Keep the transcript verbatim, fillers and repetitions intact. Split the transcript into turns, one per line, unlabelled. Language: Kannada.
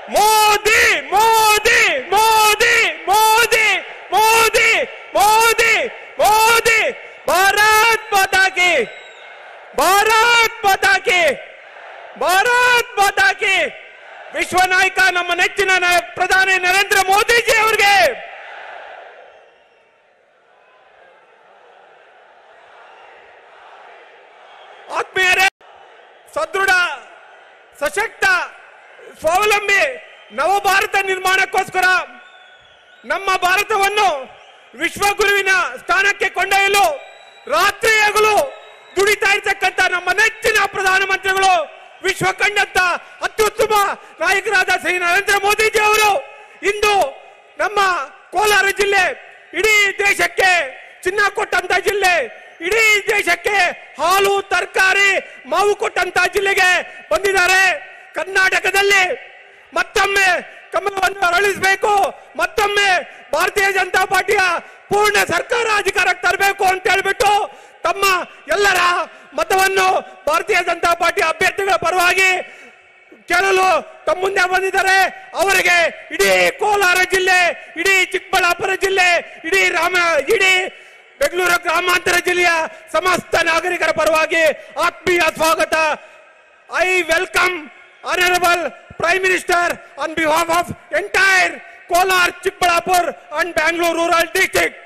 ಮೋದಿ ಮೋದಿ ಮೋದಿ ಮೋದಿ ಮೋದಿ ಮೋದಿ ಮೋದಿ ಭಾರತ್ ಮಾತಾ ಕಿ ಭಾರತ್ ಮಾತಾ ಕಿ ಭಾರತ್ ಮಾತಾ ಕಿ ವಿಶ್ವ ನಾಯಕ ನಮ್ಮ ನೆಚ್ಚಿನ ಪ್ರಧಾನಿ ನರೇಂದ್ರ ಮೋದಿಜಿ ಅವರಿಗೆ ಆತ್ಮೀಯರೇ, ಸದೃಢ ಸಶಕ್ತ ಸ್ವಾವಲಂಬಿ ನವ ಭಾರತ ನಿರ್ಮಾಣಕ್ಕೋಸ್ಕರ ನಮ್ಮ ಭಾರತವನ್ನು ವಿಶ್ವಗುರುವಿನ ಸ್ಥಾನಕ್ಕೆ ಕೊಂಡೊಯ್ಯಲು ರಾತ್ರಿ ಹಗಲು ದುಡಿತಾ ಇರ್ತಕ್ಕಂಥ ನಮ್ಮ ನೆಚ್ಚಿನ ಪ್ರಧಾನಮಂತ್ರಿಗಳು, ವಿಶ್ವ ಕಂಡಂತ ಅತ್ಯುತ್ತಮ ನಾಯಕರಾದ ಶ್ರೀ ನರೇಂದ್ರ ಮೋದಿಜಿ ಅವರು ಇಂದು ನಮ್ಮ ಕೋಲಾರ ಜಿಲ್ಲೆ ಇಡೀ ದೇಶಕ್ಕೆ ಚಿನ್ನ ಕೊಟ್ಟಂತ ಜಿಲ್ಲೆ, ಇಡೀ ದೇಶಕ್ಕೆ ಹಾಲು ತರಕಾರಿ ಮಾವು ಕೊಟ್ಟಂತ ಜಿಲ್ಲೆಗೆ ಬಂದಿದ್ದಾರೆ. ಕರ್ನಾಟಕದಲ್ಲಿ ಮತ್ತೊಮ್ಮೆ ಕಮಲವನ್ನು ಅರಳಿಸಬೇಕು, ಮತ್ತೊಮ್ಮೆ ಭಾರತೀಯ ಜನತಾ ಪಾರ್ಟಿಯ ಪೂರ್ಣ ಸರ್ಕಾರ ಅಧಿಕಾರಕ್ಕೆ ತರಬೇಕು ಅಂತ ಹೇಳ್ಬಿಟ್ಟು ತಮ್ಮ ಎಲ್ಲರ ಮತವನ್ನು ಭಾರತೀಯ ಜನತಾ ಪಾರ್ಟಿ ಅಭ್ಯರ್ಥಿಗಳ ಪರವಾಗಿ ಕೇಳಲು ತಮ್ಮ ಮುಂದೆ ಬಂದಿದ್ದಾರೆ. ಅವರಿಗೆ ಇಡೀ ಕೋಲಾರ ಜಿಲ್ಲೆ, ಇಡೀ ಚಿಕ್ಕಬಳ್ಳಾಪುರ ಜಿಲ್ಲೆ, ಇಡೀ ರಾಮ ಇಡೀ ಬೆಂಗಳೂರು ಗ್ರಾಮಾಂತರ ಜಿಲ್ಲೆಯ ಸಮಸ್ತ ನಾಗರಿಕರ ಪರವಾಗಿ ಆತ್ಮೀಯ ಸ್ವಾಗತ. I welcome honourable prime minister on behalf of entire Kolar, Chikkaballapura and Bangalore rural district.